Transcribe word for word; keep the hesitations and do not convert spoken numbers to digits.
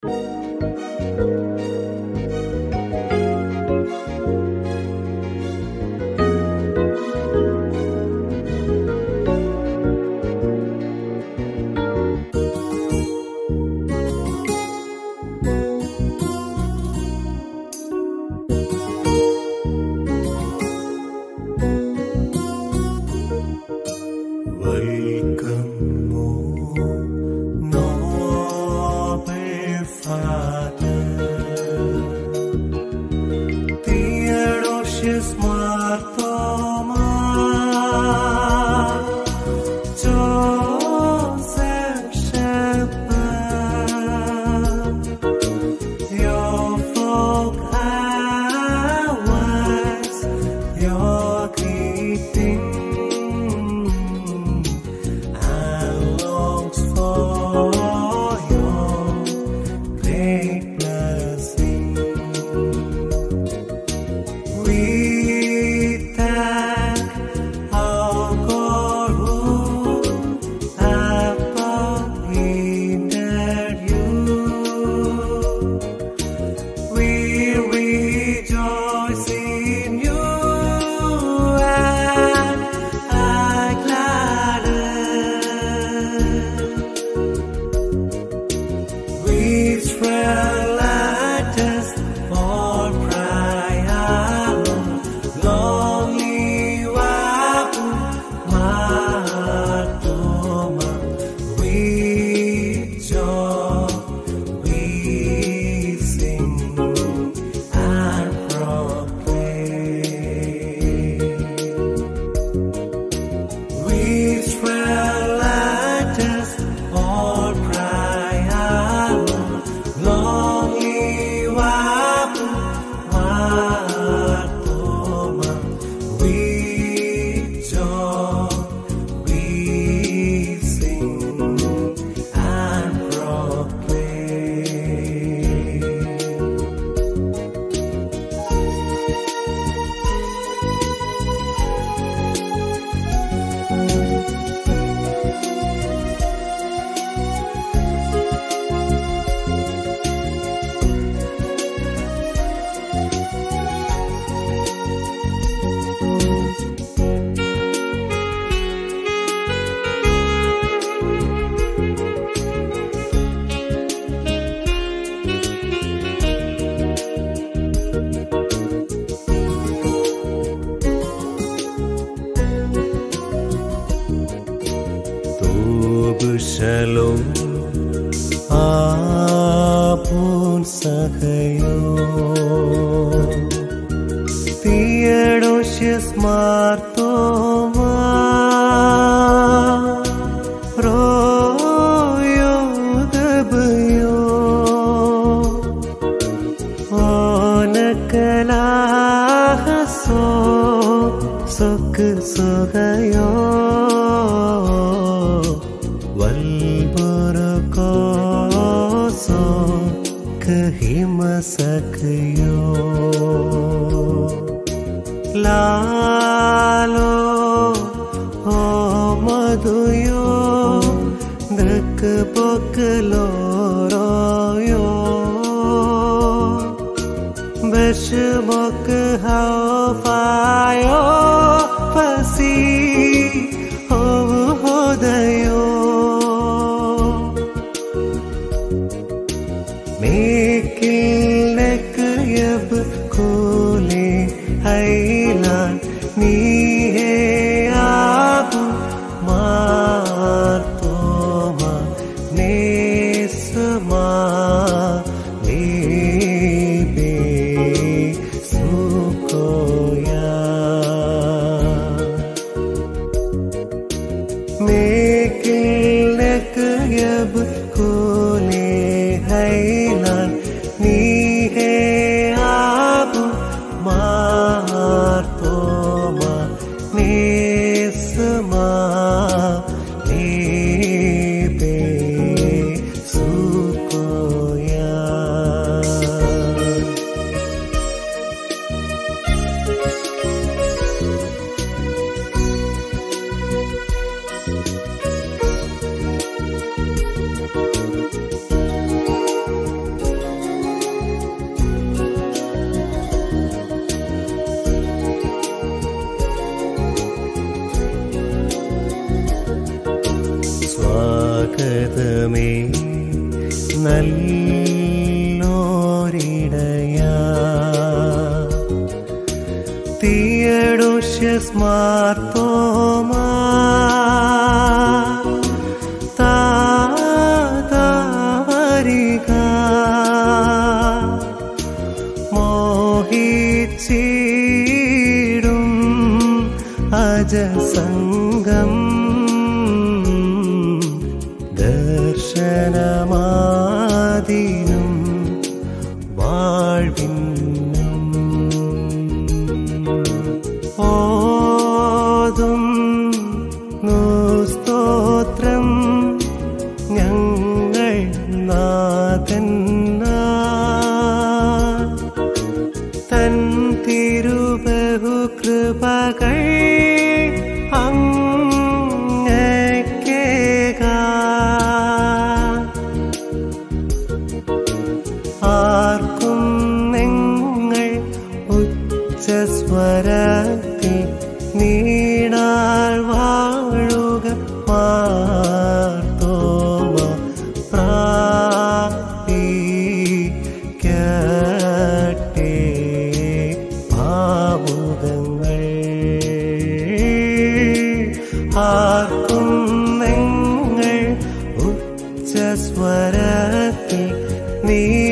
Theodosius Thoma, Joseph Shepherd, your folk hours, your greeting, and longs for your great blessing. We thank our God who appointed you. We rejoice in you and are gladdened. We spread letters for prayer. Long live Thoma. We joy, we sing and proclaim. We spread letters for prayer. Long live Thoma. We joy, we sing and proclaim. Shalom, Apun Sakayo, Theodosius Thoma, Royo Gabayo, Onakala Haso, Sok Sogayo. Walborokoso kahimasakyo lalo o maduyo drakbokloroyo beshmok haufayo pasi hodayo Mekilek yab kole ailan nihe abu Thoma nesma lebe sukoya Mekilek yab kole ailan nihe abu നല്ലോരിടയാ. Theodosius Mar Thoma താവരിക മോഹിച്ചിടും അജസംഗം ദർശനമാദിനും വാഴ്വിനും ഓതും സ്തോത്രം ഞങ്ങൾ നാഥൻ തൻ തിരുബഹുകൃപകൾ ആർക്കും നിങ്ങൾ ഉച്ചസ്വരത്തിൽ നീണാൾ വാഴുക മാർ തോമ പ്രാപിക്കട്ടെ ഭാവുകങ്ങൾ. ആർക്കും നിങ്ങൾ ഉച്ചസ്വരത്തിൽ നീ